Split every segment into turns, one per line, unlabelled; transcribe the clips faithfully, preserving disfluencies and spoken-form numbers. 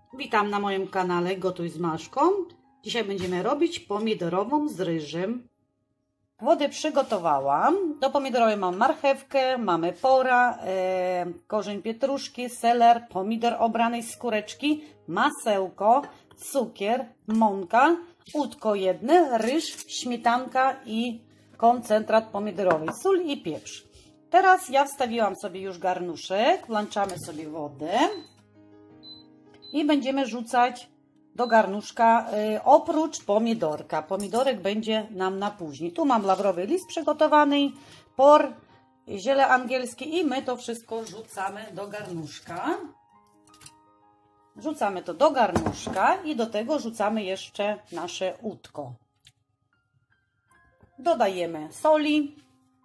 Witam na moim kanale Gotuj z Maszką. Dzisiaj będziemy robić pomidorową z ryżem. Wodę przygotowałam. Do pomidorowej mam marchewkę, mamy pora, e, korzeń pietruszki, seler, pomidor obrany z skóreczki, masełko, cukier, mąka, udko jedne, ryż, śmietanka i koncentrat pomidorowy, sól i pieprz. Teraz ja wstawiłam sobie już garnuszek, włączamy sobie wodę i będziemy rzucać do garnuszka y, oprócz pomidorka. Pomidorek będzie nam na później. Tu mam lawrowy list przygotowany, por, ziele angielskie i my to wszystko rzucamy do garnuszka. Rzucamy to do garnuszka i do tego rzucamy jeszcze nasze udko. Dodajemy soli.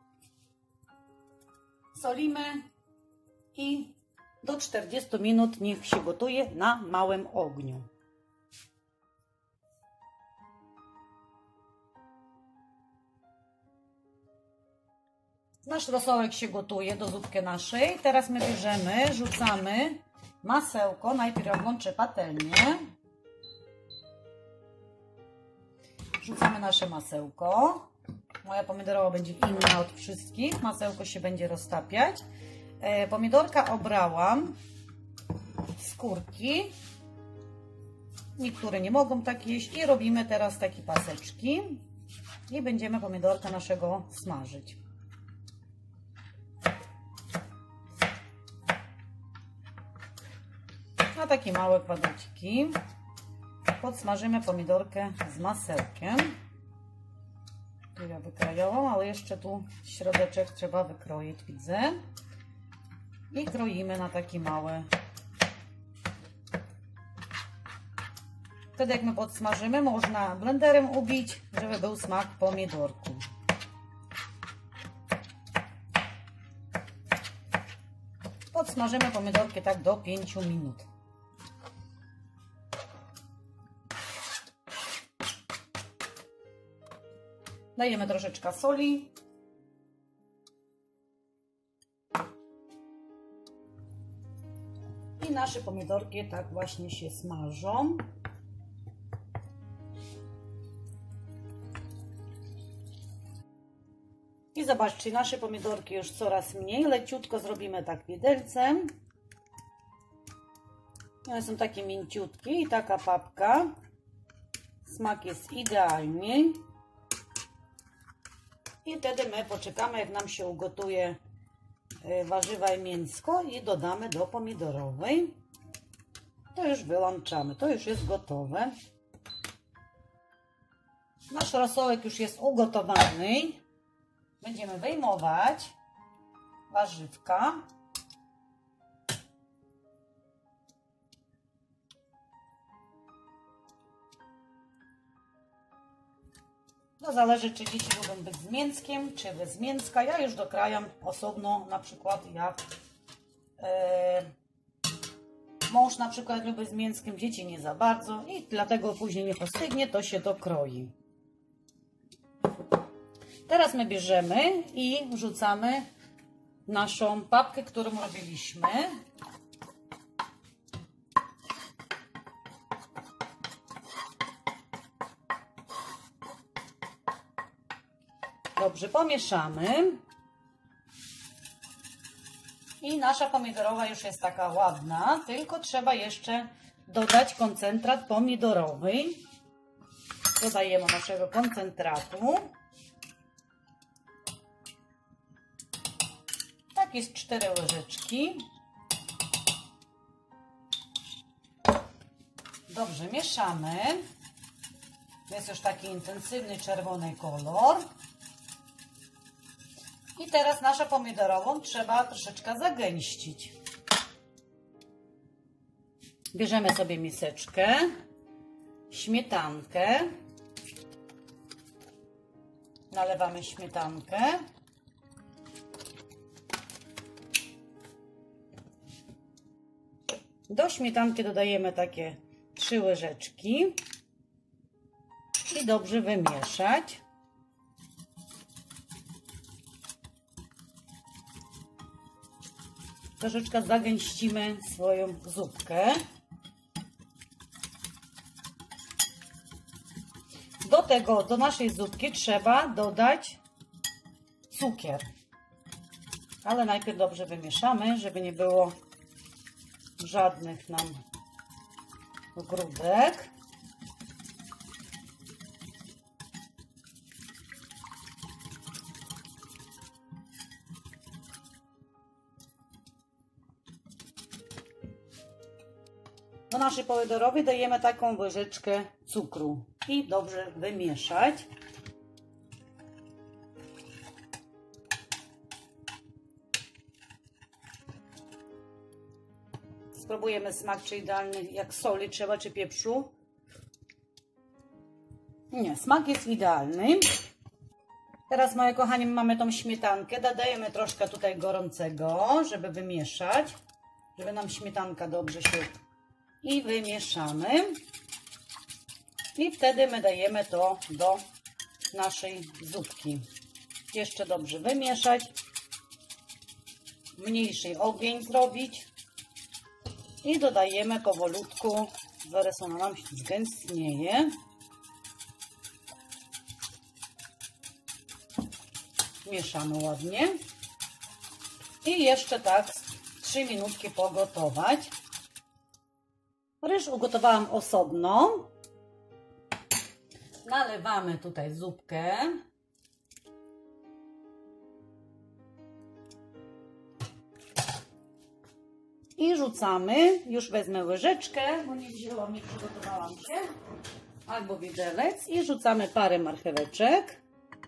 Solimy i do czterdziestu minut niech się gotuje na małym ogniu. Nasz rosołek się gotuje do zupki naszej. Teraz my bierzemy, rzucamy masełko. Najpierw ja włączę patelnię. Rzucamy nasze masełko. Moja pomidorowa będzie inna od wszystkich. Masełko się będzie roztapiać. E, pomidorka obrałam. Skórki. Niektóre nie mogą tak jeść. I robimy teraz takie paseczki. I będziemy pomidorka naszego smażyć. Na takie małe kwadraciki. Podsmażymy pomidorkę z masełkiem. Tu ja wykrajałam, ale jeszcze tu środeczek trzeba wykroić, widzę. I kroimy na takie małe. Wtedy jak my podsmażymy, można blenderem ubić, żeby był smak pomidorku. Podsmażymy pomidorki tak do pięciu minut. Dajemy troszeczkę soli. I nasze pomidorki tak właśnie się smażą. I zobaczcie, nasze pomidorki już coraz mniej. Leciutko zrobimy tak widelcem. One są takie mięciutkie i taka papka. Smak jest idealny. I wtedy my poczekamy, jak nam się ugotuje warzywa i mięsko i dodamy do pomidorowej. To już wyłączamy, to już jest gotowe. Nasz rosołek już jest ugotowany. Będziemy wyjmować warzywka. To zależy, czy dzieci lubią być z mięskiem, czy bez mięska. Ja już dokrajam osobno, na przykład jak e, mąż na przykład lubi z mięskiem, dzieci nie za bardzo i dlatego później niech ostygnie, to się dokroi. Teraz my bierzemy i wrzucamy naszą papkę, którą robiliśmy. Dobrze pomieszamy. I nasza pomidorowa już jest taka ładna, tylko trzeba jeszcze dodać koncentrat pomidorowy. Dodajemy naszego koncentratu. Tak jest cztery łyżeczki. Dobrze mieszamy. Jest już taki intensywny czerwony kolor. I teraz naszą pomidorową trzeba troszeczkę zagęścić. Bierzemy sobie miseczkę, śmietankę, nalewamy śmietankę. Do śmietanki dodajemy takie trzy łyżeczki i dobrze wymieszać. troszeczkę zagęścimy swoją zupkę. tego, do naszej zupki trzeba dodać cukier. Ale najpierw dobrze wymieszamy, żeby nie było żadnych nam grudek. Do naszej pomidorowej dajemy taką łyżeczkę cukru i dobrze wymieszać. Spróbujemy smak, czy idealny, jak soli trzeba, czy pieprzu. Nie, smak jest idealny. Teraz, moje kochani, mamy tą śmietankę. Dodajemy troszkę tutaj gorącego, żeby wymieszać, żeby nam śmietanka dobrze się... I wymieszamy. I wtedy my dajemy to do naszej zupki. Jeszcze dobrze wymieszać. Mniejszy ogień zrobić. I dodajemy powolutku. Zaraz ona nam się zgęstnieje. Mieszamy ładnie. I jeszcze tak trzy minutki pogotować. Ryż ugotowałam osobno. Nalewamy tutaj zupkę. I rzucamy. Już wezmę łyżeczkę, bo nie wzięłam, nie przygotowałam się. Albo widelec. I rzucamy parę marcheweczek.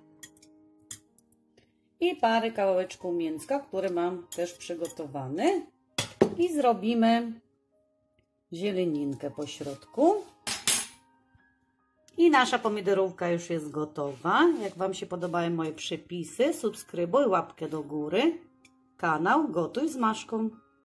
I parę kawałeczków mięska, który mam też przygotowany. I zrobimy zieleninkę po środku. I nasza pomidorówka już jest gotowa. Jak Wam się podobają moje przepisy, subskrybuj, łapkę do góry. Kanał Gotuj z Maszką.